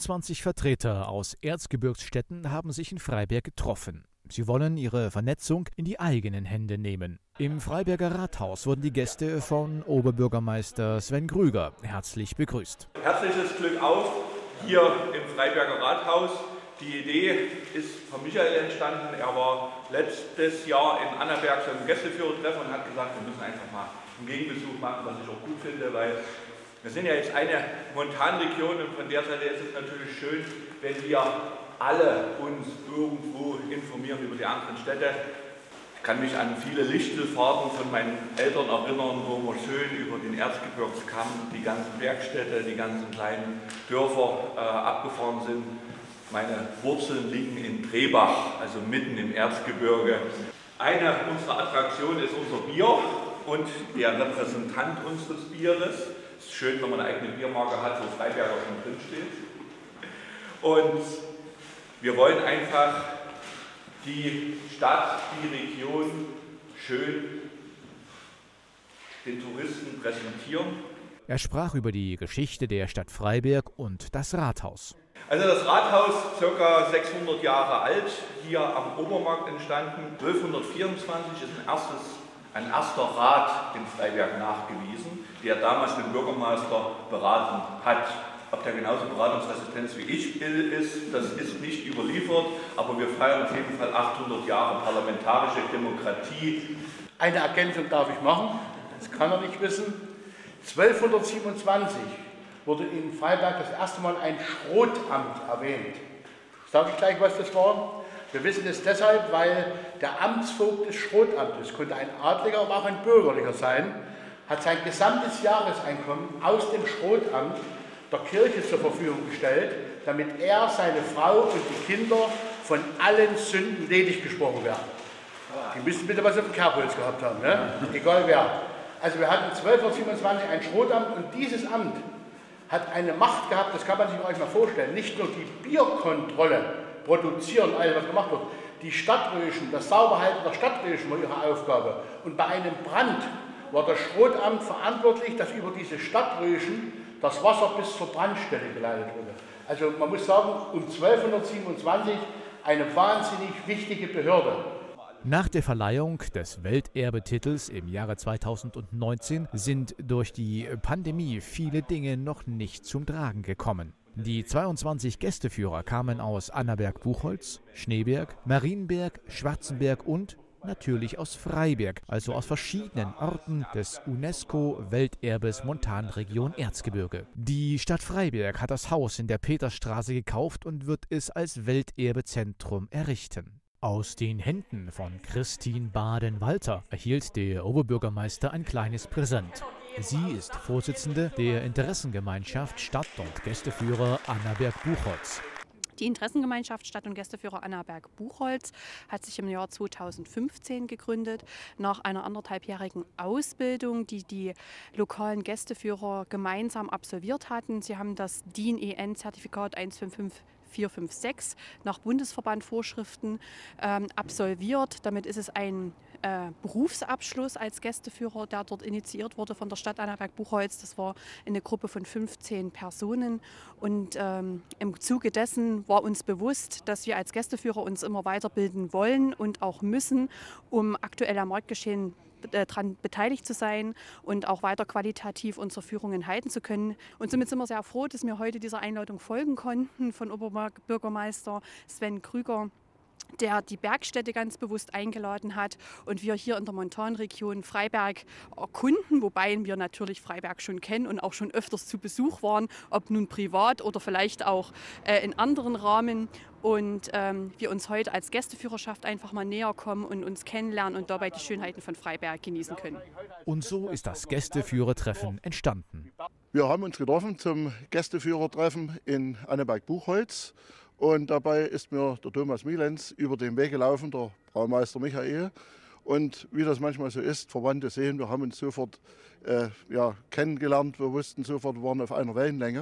22 Vertreter aus Erzgebirgsstädten haben sich in Freiberg getroffen. Sie wollen ihre Vernetzung in die eigenen Hände nehmen. Im Freiberger Rathaus wurden die Gäste von Oberbürgermeister Sven Krüger herzlich begrüßt. Herzliches Glück auf hier im Freiberger Rathaus. Die Idee ist von Michael entstanden. Er war letztes Jahr in Annaberg zum Gästeführertreffen und hat gesagt, wir müssen einfach mal einen Gegenbesuch machen, was ich auch gut finde, weil wir sind ja jetzt eine Montanregion und von der Seite ist es natürlich schön, wenn wir alle uns irgendwo informieren über die anderen Städte. Ich kann mich an viele Lichtelfahrten von meinen Eltern erinnern, wo wir schön über den Erzgebirgskamm, die ganzen Bergstädte, die ganzen kleinen Dörfer abgefahren sind. Meine Wurzeln liegen in Trebach, also mitten im Erzgebirge. Eine unserer Attraktionen ist unser Bier und der Repräsentant unseres Bieres. Es ist schön, wenn man eine eigene Biermarke hat, wo Freiberger schon drinsteht. Und wir wollen einfach die Stadt, die Region schön den Touristen präsentieren. Er sprach über die Geschichte der Stadt Freiberg und das Rathaus. Also das Rathaus, ca. 600 Jahre alt, hier am Obermarkt entstanden. 1224 ist ein erster Rat in Freiberg nachgewiesen, der damals den Bürgermeister beraten hat. Ob der genauso beratungsresistent wie ich ist, das ist nicht überliefert, aber wir feiern auf jeden Fall 800 Jahre parlamentarische Demokratie. Eine Ergänzung darf ich machen, das kann er nicht wissen. 1227 wurde in Freiberg das erste Mal ein Schrotamt erwähnt. Sage ich gleich, was das war? Wir wissen es deshalb, weil der Amtsvogt des Schrotamtes konnte ein Adliger, aber auch ein Bürgerlicher sein, hat sein gesamtes Jahreseinkommen aus dem Schrotamt der Kirche zur Verfügung gestellt, damit er, seine Frau und die Kinder von allen Sünden ledig gesprochen werden. Die müssten bitte was auf dem Kerbholz gehabt haben, ne? Egal wer. Also wir hatten 1227 ein Schrotamt und dieses Amt hat eine Macht gehabt, das kann man sich euch mal vorstellen, nicht nur die Bierkontrolle produzieren, alles was gemacht wird, die Stadtröschen, das Sauberhalten der Stadtröschen war ihre Aufgabe. Und bei einem Brand war das Schrotamt verantwortlich, dass über diese Stadtröschen das Wasser bis zur Brandstelle geleitet wurde. Also man muss sagen, um 1227 eine wahnsinnig wichtige Behörde. Nach der Verleihung des Welterbetitels im Jahre 2019 sind durch die Pandemie viele Dinge noch nicht zum Tragen gekommen. Die 22 Gästeführer kamen aus Annaberg-Buchholz, Schneeberg, Marienberg, Schwarzenberg und natürlich aus Freiberg, also aus verschiedenen Orten des UNESCO-Welterbes Montanregion Erzgebirge. Die Stadt Freiberg hat das Haus in der Peterstraße gekauft und wird es als Welterbezentrum errichten. Aus den Händen von Christine Baden-Walter erhielt der Oberbürgermeister ein kleines Präsent. Sie ist Vorsitzende der Interessengemeinschaft Stadt- und Gästeführer Annaberg-Buchholz. Die Interessengemeinschaft Stadt- und Gästeführer Annaberg-Buchholz hat sich im Jahr 2015 gegründet, nach einer anderthalbjährigen Ausbildung, die die lokalen Gästeführer gemeinsam absolviert hatten. Sie haben das DIN-EN-Zertifikat 155456 nach Bundesverband-Vorschriften absolviert. Damit ist es ein Berufsabschluss als Gästeführer, der dort initiiert wurde von der Stadt Annaberg-Buchholz. Das war eine Gruppe von 15 Personen und im Zuge dessen war uns bewusst, dass wir als Gästeführer uns immer weiterbilden wollen und auch müssen, um aktuell am Marktgeschehen daran beteiligt zu sein und auch weiter qualitativ unsere Führungen halten zu können. Und somit sind wir sehr froh, dass wir heute dieser Einladung folgen konnten von Oberbürgermeister Sven Krüger, der die Bergstädte ganz bewusst eingeladen hat und wir hier in der Montanregion Freiberg erkunden, wobei wir natürlich Freiberg schon kennen und auch schon öfters zu Besuch waren, ob nun privat oder vielleicht auch in anderen Rahmen. Und wir uns heute als Gästeführerschaft einfach mal näher kommen und uns kennenlernen und dabei die Schönheiten von Freiberg genießen können. Und so ist das Gästeführertreffen entstanden. Wir haben uns getroffen zum Gästeführertreffen in Annaberg-Buchholz. Und dabei ist mir der Thomas Mielens über den Weg gelaufen, der Braumeister Michael. Und wie das manchmal so ist, Verwandte sehen, wir haben uns sofort kennengelernt. Wir wussten sofort, wir waren auf einer Wellenlänge.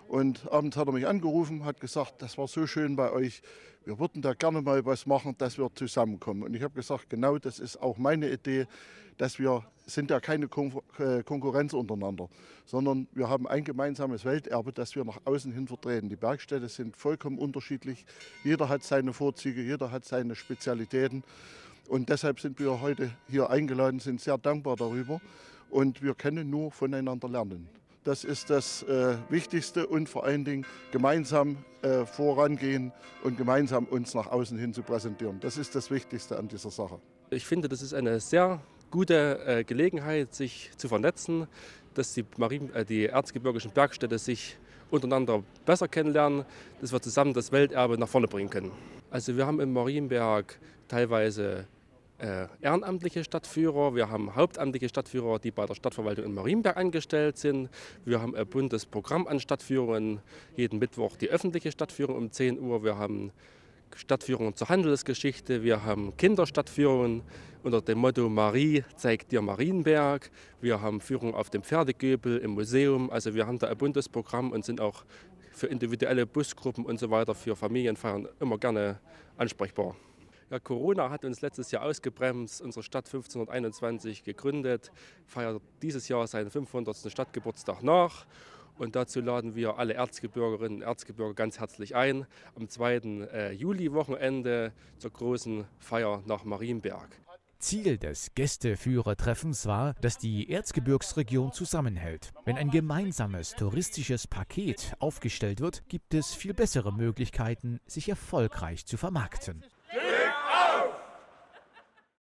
Und abends hat er mich angerufen, hat gesagt, das war so schön bei euch, wir würden da gerne mal was machen, dass wir zusammenkommen. Und ich habe gesagt, genau das ist auch meine Idee, dass wir sind ja keine Konkurrenz untereinander, sondern wir haben ein gemeinsames Welterbe, das wir nach außen hin vertreten. Die Bergstädte sind vollkommen unterschiedlich, jeder hat seine Vorzüge, jeder hat seine Spezialitäten. Und deshalb sind wir heute hier eingeladen, sind sehr dankbar darüber und wir können nur voneinander lernen. Das ist das Wichtigste und vor allen Dingen gemeinsam vorangehen und gemeinsam uns nach außen hin zu präsentieren. Das ist das Wichtigste an dieser Sache. Ich finde, das ist eine sehr gute Gelegenheit, sich zu vernetzen, dass die erzgebirgischen Bergstädte sich untereinander besser kennenlernen, dass wir zusammen das Welterbe nach vorne bringen können. Also wir haben im Marienberg teilweise ehrenamtliche Stadtführer, wir haben hauptamtliche Stadtführer, die bei der Stadtverwaltung in Marienberg angestellt sind. Wir haben ein buntes Programm an Stadtführungen, jeden Mittwoch die öffentliche Stadtführung um 10 Uhr. Wir haben Stadtführungen zur Handelsgeschichte, wir haben Kinderstadtführungen unter dem Motto Marie zeigt dir Marienberg. Wir haben Führungen auf dem Pferdegöbel im Museum. Also wir haben da ein buntes Programm und sind auch für individuelle Busgruppen und so weiter, für Familienfeiern immer gerne ansprechbar. Ja, Corona hat uns letztes Jahr ausgebremst, unsere Stadt 1521 gegründet, feiert dieses Jahr seinen 500. Stadtgeburtstag nach. Und dazu laden wir alle Erzgebirgerinnen und Erzgebirger ganz herzlich ein, am 2. Juli-Wochenende zur großen Feier nach Marienberg. Ziel des Gästeführertreffens war, dass die Erzgebirgsregion zusammenhält. Wenn ein gemeinsames touristisches Paket aufgestellt wird, gibt es viel bessere Möglichkeiten, sich erfolgreich zu vermarkten.